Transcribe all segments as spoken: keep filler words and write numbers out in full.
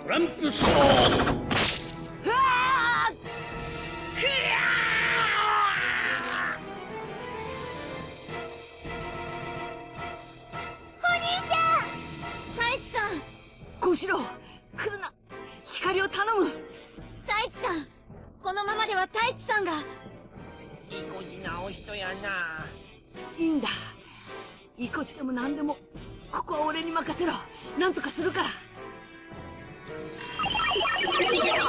トランプソース。 うわーくやお兄ちゃん。太一さん。 小四郎、来るな。光を頼む。 太一さん、このままでは太一さんが。 いこじなお人やな。 いいんだ。いこちでも何でもここは俺に任せろ。なんとかするから。 ウォーグレイ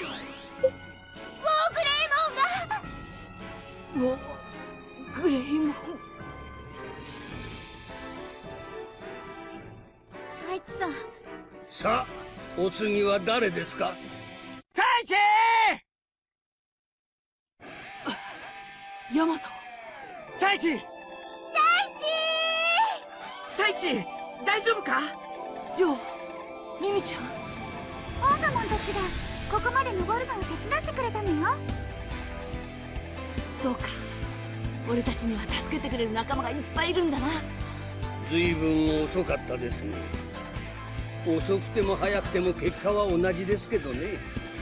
モンが。 ウォーグレイモン。 太一さん。 さあ、お次は誰ですか？ 太一！ ヤマト。 太一！ 太一、大丈夫か？ジョー、ミミちゃん。 オーガモンたちがここまで登るのを手伝ってくれたのよ。 そうか。俺たちには助けてくれる仲間がいっぱいいるんだな。 ずいぶん遅かったですね。遅くても早くても結果は同じですけどね。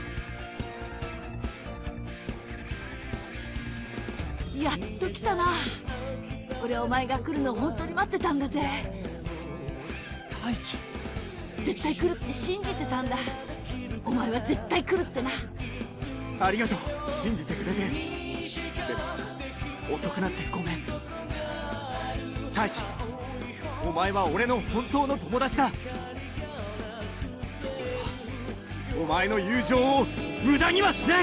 やっと来たな。俺はお前が来るのを本当に待ってたんだぜ。 太一。 絶対来るって信じてたんだ。お前は絶対来るってな。 ありがとう、信じてくれて。でも遅くなってごめん。太一、お前は俺の本当の友達だ。俺はお前の友情を無駄にはしない。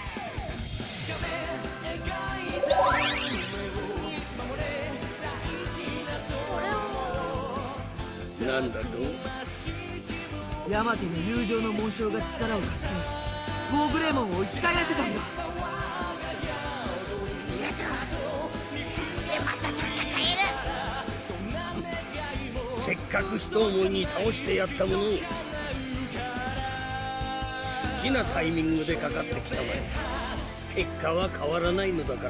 なんだと？ ヤマトの友情の紋章が力を貸してウォーグレイモンを生き返らせたんだ。 せっかく一思いに倒してやったものを好きなタイミングでかかってきたまえ。結果は変わらないのだから。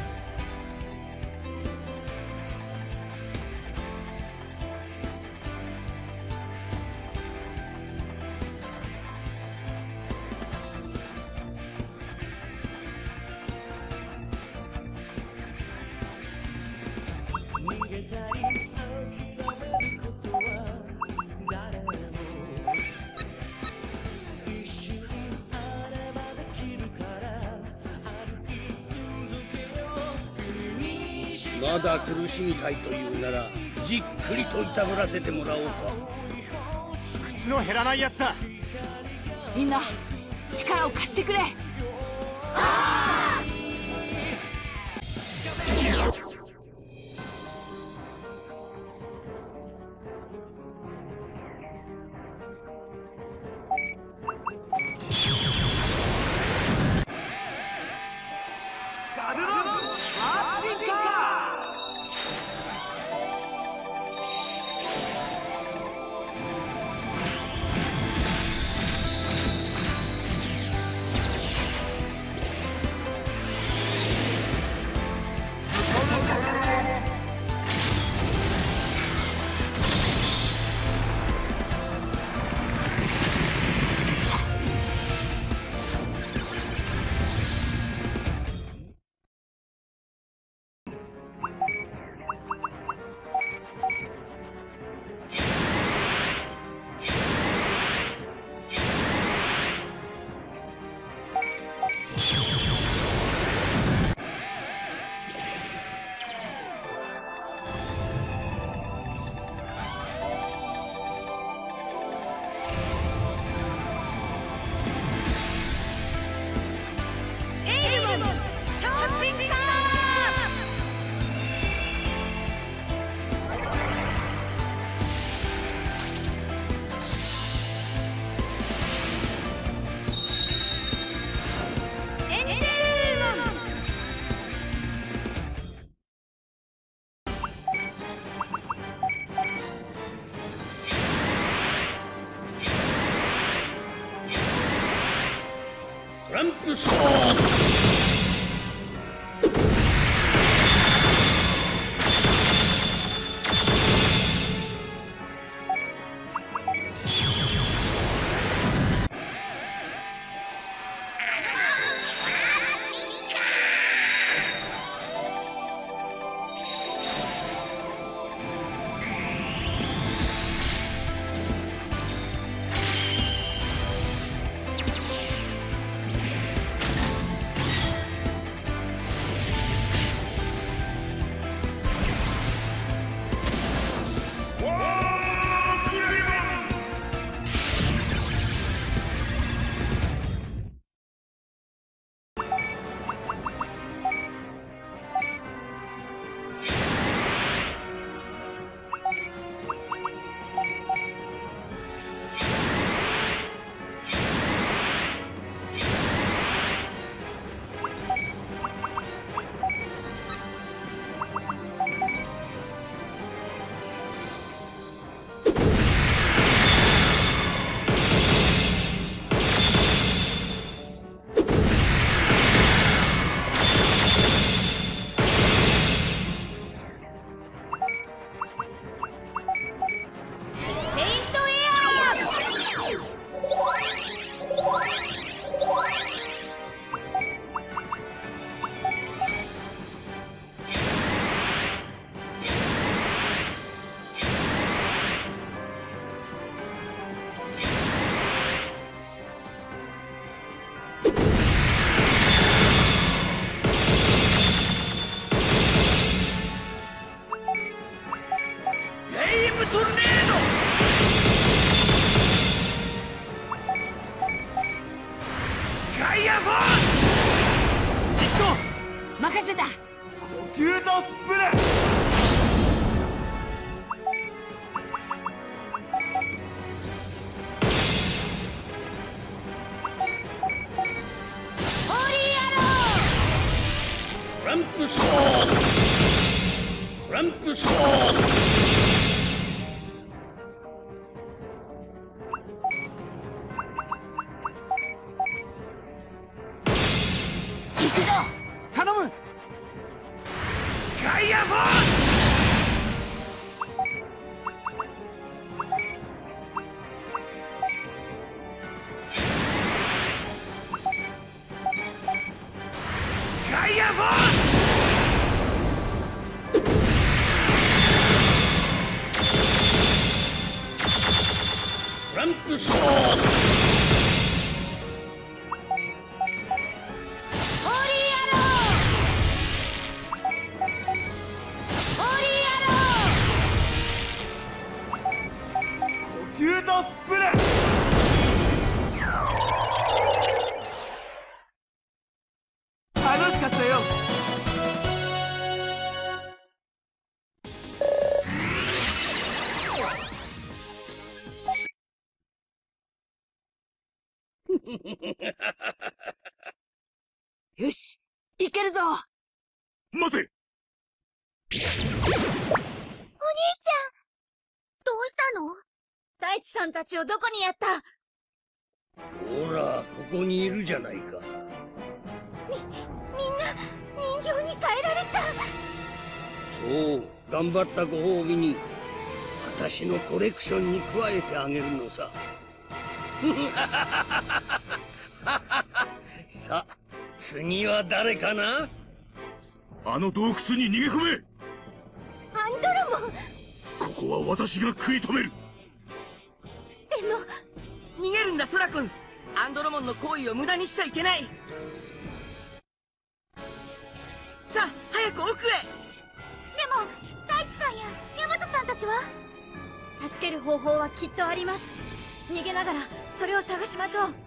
まだ苦しみたいというならじっくりといたぶらせてもらおうか。 口の減らないやつだ。 みんな力を貸してくれ。 ガルロンマーチンカー。 トランプソース。 ムトルネード！ガイアフォース！ 行くぞ。 任せた。 呼吸とスプレー。 トランプソース！トランプソース！ 行くぞ。 頼む。 ガイアフォース！ガイアフォース！トランプソース！ 呼吸とスプレー。楽しかったよ。 よし、いけるぞ。 待て。 お兄ちゃん、どうしたの？ 大地さんたちをどこにやった？ ほら、ここにいるじゃないか。 みんな人形に変えられた。 そう、頑張ったご褒美に私のコレクションに加えてあげるのさ。さあ、次は誰かな？ あの洞窟に逃げ込め。 アンドロモン。 ここは私が食い止める。 でも逃げるんだ、ソラ君。アンドロモンの行為を無駄にしちゃいけない。さあ、早く奥へ。 でも大地さんやヤマトさんたちは？ 助ける方法はきっとあります。逃げながらそれを探しましょう。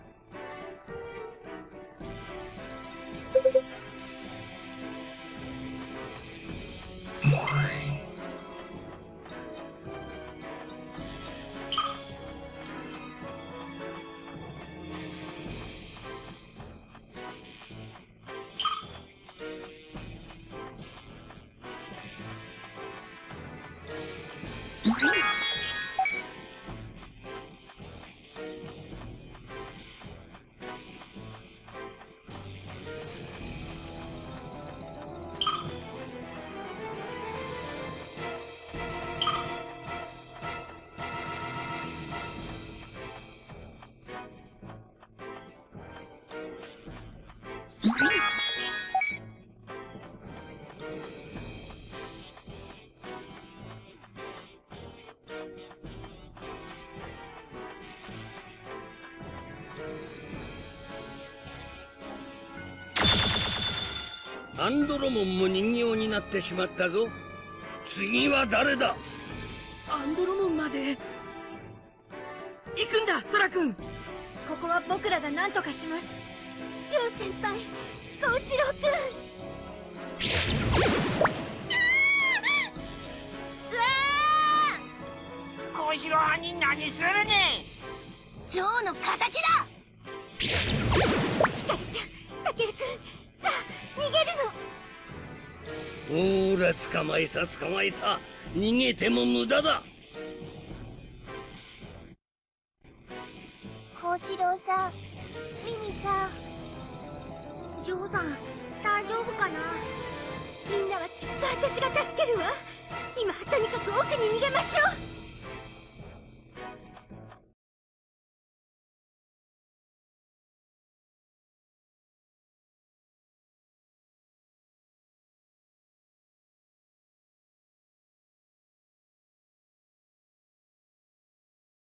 アンドロモンも人形になってしまったぞ。次は誰だ？ アンドロモンまで行くんだ、ソラ君。 ここは僕らが何とかします。 ジョー先輩、幸四郎君。うわ小四郎派に何するねー！ジョーの敵だ！ヒカリちゃん、タケル君、さあ逃げるの。 ほら、捕まえた捕まえた。逃げても無駄だ。 幸四郎さん、ミニさん、ジョーさん、大丈夫かな？みんなはきっと私が助けるわ。今とにかく奥に逃げましょう。